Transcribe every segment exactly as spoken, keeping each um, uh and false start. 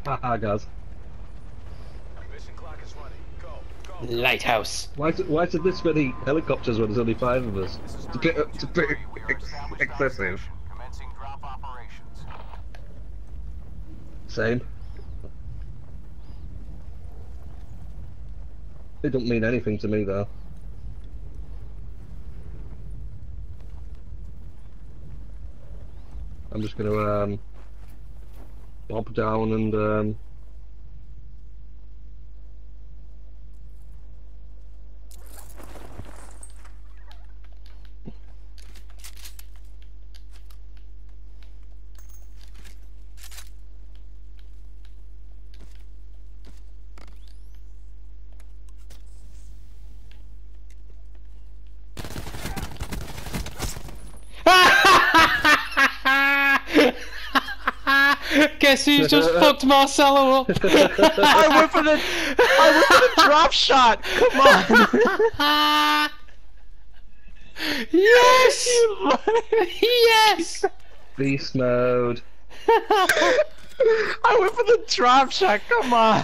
Haha, guys. Mission clock is running. Go, go. Lighthouse. Why is, it, why is it this many helicopters when there's only five of us? It's a bit, it's a bit ex excessive. Commencing drop operations. Same. They don't mean anything to me though. I'm just gonna um bob down and um Guess who's just fucked Marcelo up? I went for the I went for the drop shot. Come on. Yes! Yes! beast mode. I went for the drop shot. Come on.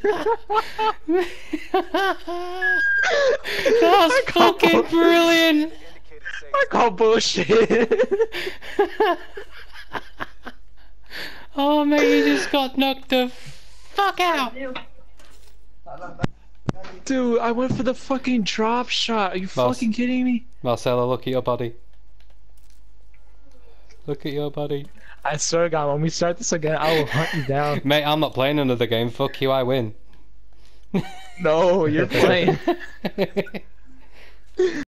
That was fucking brilliant. I call bullshit. Oh mate, you just got knocked the fuck out. Dude, I went for the fucking drop shot. Are you Mouse. fucking kidding me? Marcelo, look at your body. Look at your body. I swear to God, when we start this again, I will hunt you down. Mate, I'm not playing another game. Fuck you, I win. No, you're playing.